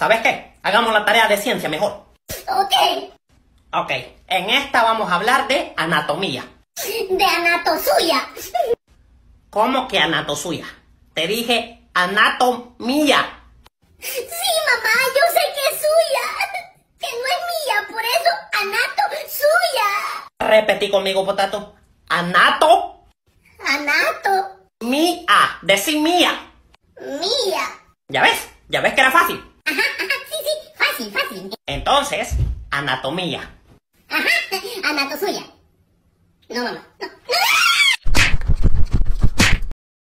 ¿Sabes qué? Hagamos la tarea de ciencia mejor. Ok. Ok, en esta vamos a hablar de anatomía. De anatosuya. ¿Cómo que anatosuya? Te dije anatomía. Sí, mamá, yo sé que es suya. Que no es mía, por eso anatosuya. Repetí conmigo, potato. Anato. Anato. Mía. Decí mía. Mía. ¿Ya ves? ¿Ya ves que era fácil? Ajá, sí, fácil, fácil. Entonces, anatomía. Ajá, anatosuya. No, mamá, no.